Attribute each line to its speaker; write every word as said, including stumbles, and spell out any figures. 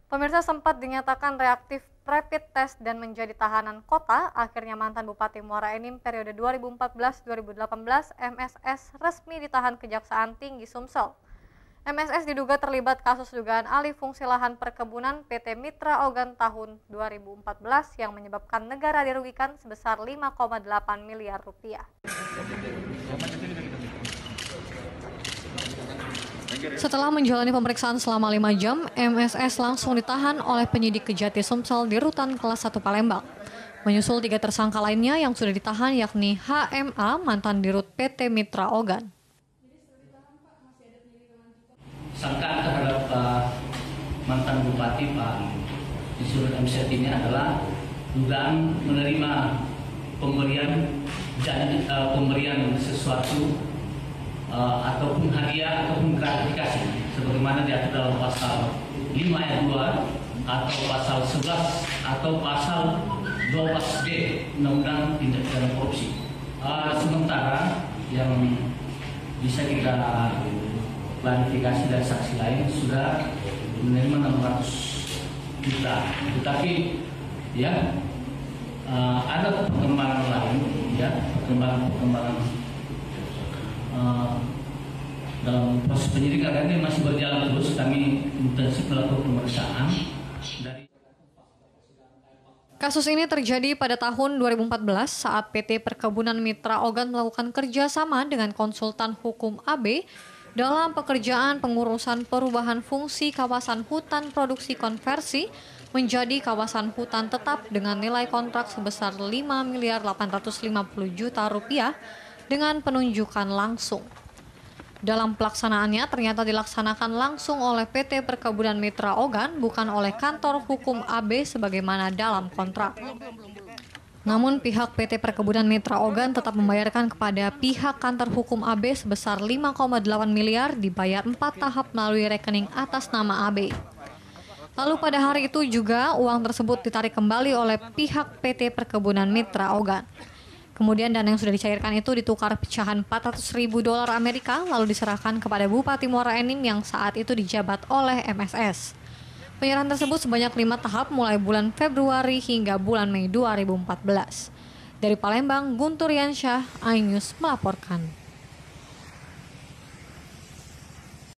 Speaker 1: Pemirsa, sempat dinyatakan reaktif rapid test dan menjadi tahanan kota, akhirnya mantan Bupati Muara Enim periode dua ribu empat belas sampai dua ribu delapan belas M S S resmi ditahan Kejaksaan Tinggi Sumsel. M S S diduga terlibat kasus dugaan alih fungsi lahan perkebunan P T Mitra Ogan tahun dua ribu empat belas yang menyebabkan negara dirugikan sebesar lima koma delapan miliar rupiah. Setelah menjalani pemeriksaan selama lima jam, M S S langsung ditahan oleh penyidik Kejati Sumsel di Rutan Kelas satu Palembang. Menyusul tiga tersangka lainnya yang sudah ditahan yakni H M A, mantan dirut P T Mitra Ogan.
Speaker 2: Sangkaan terhadap uh, mantan Bupati Pak Isrul M Z ini adalah dugaan menerima pemberian janji, uh, pemberian sesuatu uh, ataupun hadiah ataupun gratifikasi sebagaimana diatur dalam pasal lima ayat dua atau pasal sebelas atau pasal dua belas D Undang-Undang Tindak Pidana Korupsi. Uh, sementara yang bisa kita klarifikasi dari saksi lain sudah menerima enam ratus juta, tetapi ya uh, ada perkembangan lain, ya perkembangan-perkembangan uh, dalam proses penyidikan ini masih berjalan terus. Kami intensif melakukan pemeriksaan. Dari
Speaker 1: Kasus ini terjadi pada tahun dua ribu empat belas saat P T Perkebunan Mitra Ogan melakukan kerjasama dengan konsultan hukum A B dalam pekerjaan pengurusan perubahan fungsi kawasan hutan produksi konversi menjadi kawasan hutan tetap dengan nilai kontrak sebesar lima miliar delapan ratus lima puluh juta rupiah dengan penunjukan langsung. Dalam pelaksanaannya ternyata dilaksanakan langsung oleh P T Perkebunan Mitra Ogan, bukan oleh kantor hukum A B sebagaimana dalam kontrak. Namun pihak P T Perkebunan Mitra Ogan tetap membayarkan kepada pihak kantor hukum A B sebesar lima koma delapan miliar dibayar empat tahap melalui rekening atas nama A B. Lalu pada hari itu juga uang tersebut ditarik kembali oleh pihak P T Perkebunan Mitra Ogan. Kemudian dana yang sudah dicairkan itu ditukar pecahan empat ratus ribu dolar Amerika lalu diserahkan kepada Bupati Muara Enim yang saat itu dijabat oleh M S S. Penyerahan tersebut sebanyak lima tahap mulai bulan Februari hingga bulan Mei dua ribu empat belas. Dari Palembang, Guntur Yansyah, iNews melaporkan.